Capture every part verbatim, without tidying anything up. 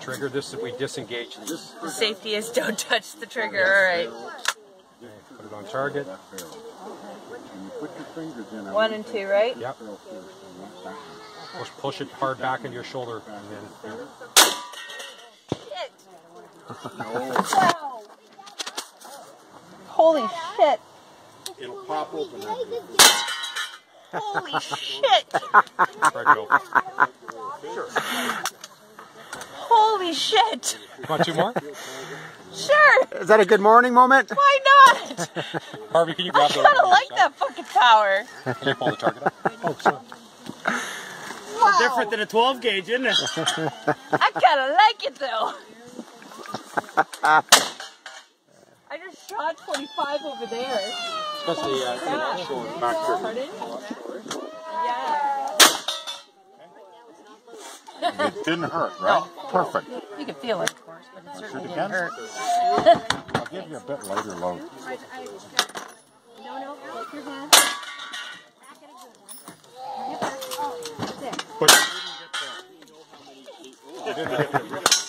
trigger. This is we disengage this. The safety is don't touch the trigger. All right. Okay, put it on target. One and two, right? Yep. Push, push it hard back into your shoulder. And then, Shit. Wow. Holy shit. It'll pop open. Holy shit. break it open. Holy shit. Want two more? Sure. Is that a good morning moment? Why not? Harvey, can you I grab the kind of like that fucking power. Can you pull the target up? Oh, sorry. Wow. Different than a twelve gauge, isn't it? I kind of like it though. I just shot twenty-five over there. Especially uh, Yeah. short back here. Pardon? Yeah. It didn't hurt, right? Perfect. You can feel it, of course, but it certainly Shoot didn't again? hurt. I'll give you a bit lighter load. No, no, take your hand. But You didn't get the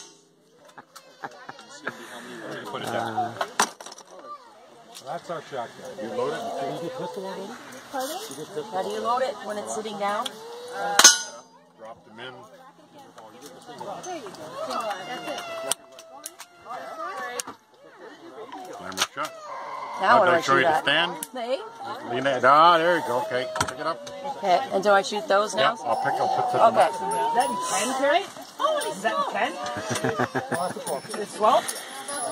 Put it down. That's our shotgun. you load it. Can you get pistol already? Pardon? How do you load it when it's sitting down? Drop them in. There you go. That's it. Slammer shut. Now Oh, what did do I I show shoot you to at? stand? Hey? Lean it. Ah, there you go. Okay, pick it up. Okay, and do I shoot those Yeah, now? I'll pick. I'll put the Okay. nuts in there. Is that in ten, Terry? Holy Is that in ten? It's twelve?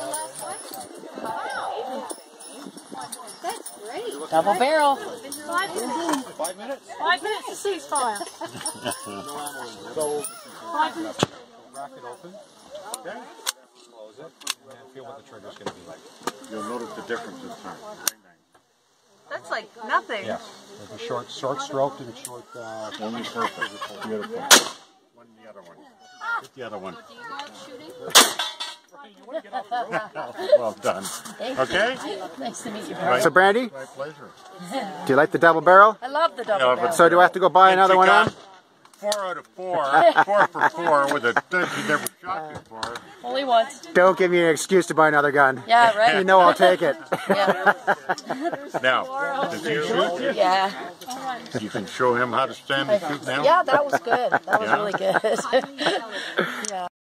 That's great. Double barrel. Five minutes. Five minutes? Five minutes to ceasefire. So, Five minutes. rack it open. Okay. Close it. And then feel what the trigger's going to be like. You'll notice the difference in time. That's like nothing. Yes. It'll be short, short stroked and short. Uh, Only perfect. Beautiful. One, the other one. Get the other one. Well done. Okay? Nice to meet you, Right. So, Brandy, My pleasure. do you like the double barrel? I love the double Yeah, but barrel. So do I have to go buy And another you one got on? Four out of four. Four for four with a third you never shot before. Only once. Don't give me an excuse to buy another gun. Yeah, right? You know I'll take it. Yeah. Now, does he shoot? Yeah. You can show him how to stand and shoot now? Yeah, that was good. That was Yeah. really good. Yeah.